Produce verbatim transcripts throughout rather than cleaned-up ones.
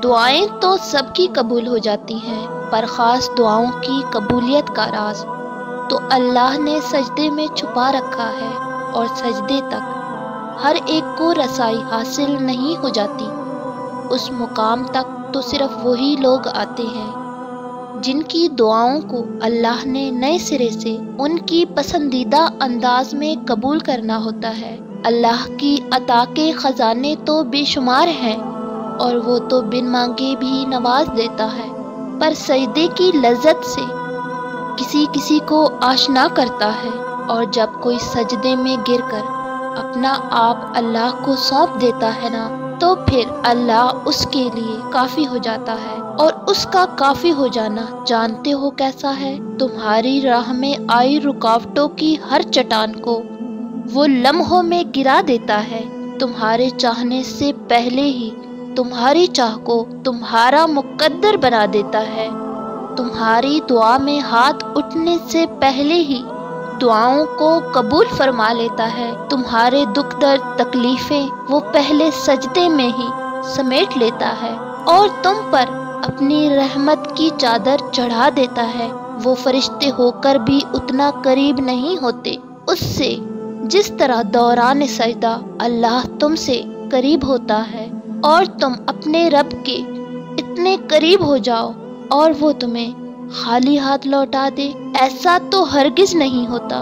دعائیں تو سب کی قبول ہو جاتی ہیں، پر خاص دعاؤں کی قبولیت کا راز تو اللہ نے سجدے میں چھپا رکھا ہے، اور سجدے تک ہر ایک کو رسائی حاصل نہیں ہو جاتی۔ اس مقام تک تو صرف وہی لوگ آتے ہیں جن کی دعاؤں کو اللہ نے نئے سرے سے ان کی پسندیدہ انداز میں قبول کرنا ہوتا ہے۔ اللہ کی عطا کے خزانے تو بے شمار ہیں، اور وہ تو بن مانگے بھی نواز دیتا ہے، پر سجدے کی لذت سے کسی کسی کو آشنا کرتا ہے، اور جب کوئی سجدے میں گر کر اپنا آپ اللہ کو سونپ دیتا ہے نا، تو پھر اللہ اس کے لیے کافی ہو جاتا ہے۔ اور اس کا کافی ہو جانا جانتے ہو کیسا ہے؟ تمہاری راہ میں آئی رکاوٹوں کی ہر چٹان کو وہ لمحوں میں گرا دیتا ہے۔ تمہارے چاہنے سے پہلے ہی تمہاری چاہ کو تمہارا مقدر بنا دیتا ہے۔ تمہاری دعا میں ہاتھ اٹھنے سے پہلے ہی دعاؤں کو قبول فرما لیتا ہے۔ تمہارے دکھ درد تکلیفیں وہ پہلے سجدے میں ہی سمیٹ لیتا ہے، اور تم پر اپنی رحمت کی چادر چڑھا دیتا ہے۔ وہ فرشتے ہو کر بھی اتنا قریب نہیں ہوتے اس سے جس طرح دوران سجدہ اللہ تم سے قریب ہوتا ہے، اور تم اپنے رب کے اتنے قریب ہو جاؤ اور وہ تمہیں خالی ہاتھ لوٹا دے، ایسا تو ہرگز نہیں ہوتا۔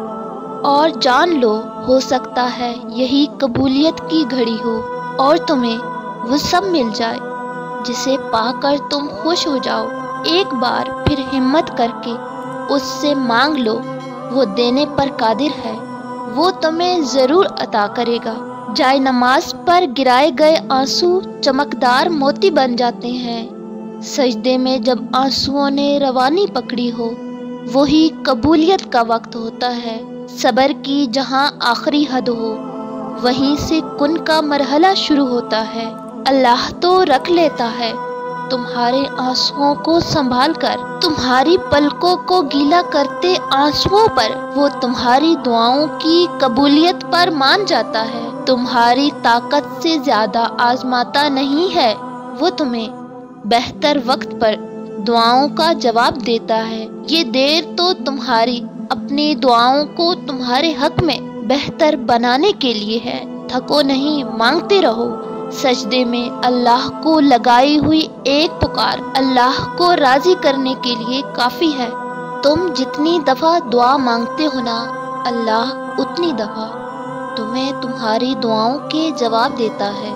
اور جان لو، ہو سکتا ہے یہی قبولیت کی گھڑی ہو اور تمہیں وہ سب مل جائے جسے پا کر تم خوش ہو جاؤ۔ ایک بار پھر ہمت کر کے اس سے مانگ لو، وہ دینے پر قادر ہے، وہ تمہیں ضرور عطا کرے گا۔ جائے نماز پر گرائے گئے آنسو چمکدار موتی بن جاتے ہیں۔ سجدے میں جب آنسوؤں نے روانی پکڑی ہو، وہی قبولیت کا وقت ہوتا ہے۔ صبر کی جہاں آخری حد ہو، وہیں سے کن کا مرحلہ شروع ہوتا ہے۔ اللہ تو رکھ لیتا ہے تمہارے آنسوؤں کو سنبھال کر، تمہاری پلکوں کو گیلا کرتے آنسوؤں پر وہ تمہاری دعاؤں کی قبولیت پر مان جاتا ہے۔ تمہاری طاقت سے زیادہ آزماتا نہیں ہے، وہ تمہیں بہتر وقت پر دعاؤں کا جواب دیتا ہے۔ یہ دیر تو تمہاری اپنی دعاؤں کو تمہارے حق میں بہتر بنانے کے لیے ہے۔ تھکو نہیں، مانگتے رہو۔ سجدے میں اللہ کو لگائی ہوئی ایک پکار اللہ کو راضی کرنے کے لیے کافی ہے۔ تم جتنی دفعہ دعا مانگتے ہو نا، اللہ اتنی دفعہ تمہیں تمہاری دعاؤں کے جواب دیتا ہے۔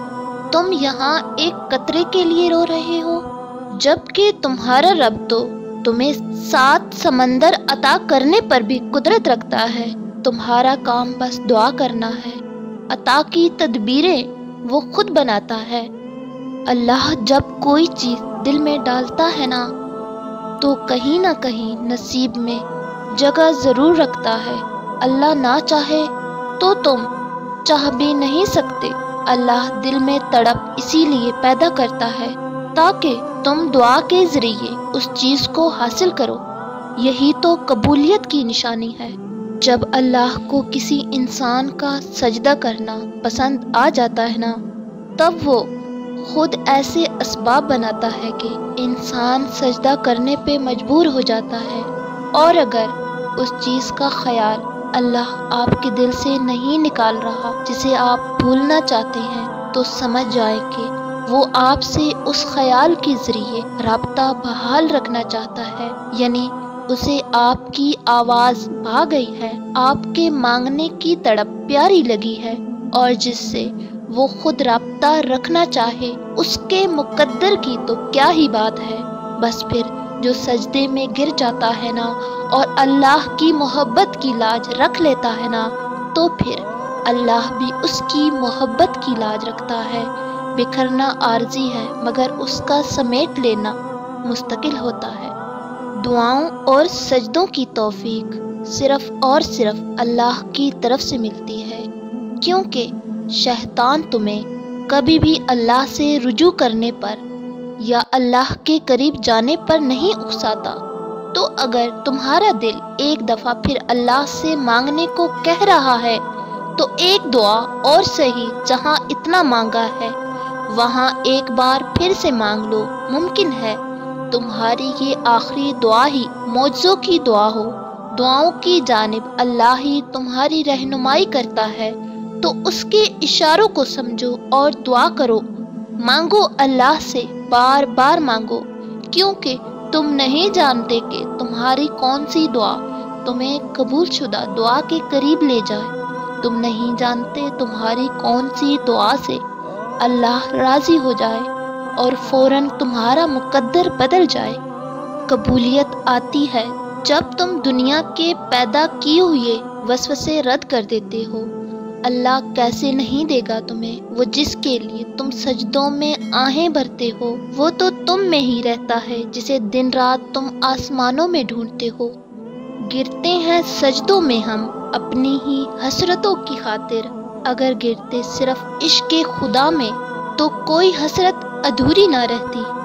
تم یہاں ایک قطرے کے لیے رو رہے ہو، جبکہ تمہارا رب تو تمہیں سات سمندر عطا کرنے پر بھی قدرت رکھتا ہے۔ تمہارا کام بس دعا کرنا ہے۔ عطا کی تدبیریں وہ خود بناتا ہے۔ اللہ جب کوئی چیز دل میں ڈالتا ہے نا، تو کہیں نہ کہیں نصیب میں جگہ ضرور رکھتا ہے۔ اللہ نہ چاہے تو تم چاہ بھی نہیں سکتے۔ اللہ دل میں تڑپ اسی لیے پیدا کرتا ہے تاکہ تم دعا کے ذریعے اس چیز کو حاصل کرو۔ یہی تو قبولیت کی نشانی ہے۔ جب اللہ کو کسی انسان کا سجدہ کرنا پسند آ جاتا ہے نا، تب وہ خود ایسے اسباب بناتا ہے کہ انسان سجدہ کرنے پہ مجبور ہو جاتا ہے۔ اور اگر اس چیز کا خیال اللہ آپ کے دل سے نہیں نکال رہا جسے آپ بھولنا چاہتے ہیں، تو سمجھ جائیں کہ وہ آپ سے اس خیال کے ذریعے رابطہ بحال رکھنا چاہتا ہے، یعنی اسے آپ کی آواز بھا گئی ہے، آپ کے مانگنے کی تڑپ پیاری لگی ہے، اور جس سے وہ خود رابطہ رکھنا چاہے اس کے مقدر کی تو کیا ہی بات ہے۔ بس پھر جو سجدے میں گر جاتا ہے نا اور اللہ کی محبت کی لاج رکھ لیتا ہے نا، تو پھر اللہ بھی اس کی محبت کی لاج رکھتا ہے۔ بکھرنا عارضی ہے، مگر اس کا سمیٹ لینا مستقل ہوتا ہے۔ دعاؤں اور سجدوں کی توفیق صرف اور صرف اللہ کی طرف سے ملتی ہے، کیونکہ شیطان تمہیں کبھی بھی اللہ سے رجوع کرنے پر یا اللہ کے قریب جانے پر نہیں اکساتا۔ تو اگر تمہارا دل ایک دفعہ پھر اللہ سے مانگنے کو کہہ رہا ہے، تو ایک دعا اور صحیح جہاں اتنا مانگا ہے وہاں ایک بار پھر سے مانگ لو، ممکن ہے تمہاری یہ آخری دعا ہی معجزوں کی دعا ہو۔ دعاؤں کی جانب اللہ ہی تمہاری رہنمائی کرتا ہے، تو اس کے اشاروں کو سمجھو اور دعا کرو۔ مانگو اللہ سے، بار بار مانگو، کیونکہ تم نہیں جانتے کہ تمہاری کون سی دعا تمہیں قبول شدہ دعا کے قریب لے جائے۔ تم نہیں جانتے تمہاری کون سی دعا سے اللہ راضی ہو جائے اور فوراً تمہارا مقدر بدل جائے۔ قبولیت آتی ہے جب تم دنیا کے پیدا کیے ہوئے وسوسے رد کر دیتے ہو۔ اللہ کیسے نہیں دے گا تمہیں وہ جس کے لیے تم سجدوں میں آہیں بھرتے ہو۔ وہ تو تم میں ہی رہتا ہے جسے دن رات تم آسمانوں میں ڈھونڈتے ہو۔ گرتے ہیں سجدوں میں ہم اپنی ہی حسرتوں کی خاطر، اگر گرتے صرف عشق خدا میں تو کوئی حسرت ادھوری نہ رہتی۔